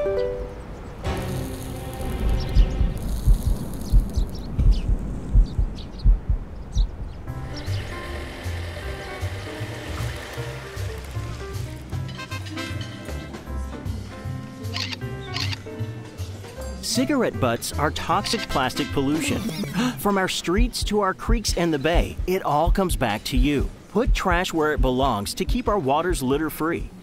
Cigarette butts are toxic plastic pollution. From our streets to our creeks and the bay, it all comes back to you. Put trash where it belongs to keep our waters litter-free.